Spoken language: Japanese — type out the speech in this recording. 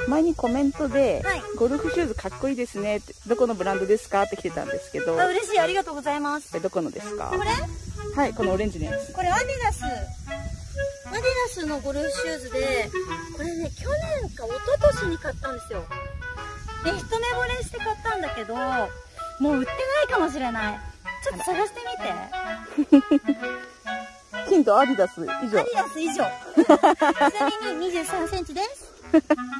前にコメントで、 はい、 ゴルフシューズかっこいいですねって、どこのブランドですかって来てたんですけど。 あ、嬉しい、ありがとうございます。 どこのですか？ これ？ はい、このオレンジのやつ。 これアディダス。アディダスのゴルフシューズで、これね、去年か一昨年に買ったんですよ。で、一目惚れして買ったんだけど、もう売ってないかもしれない。ちょっと探してみて。 ヒント、アディダス以上。 アディダス以上。ちなみに23センチです。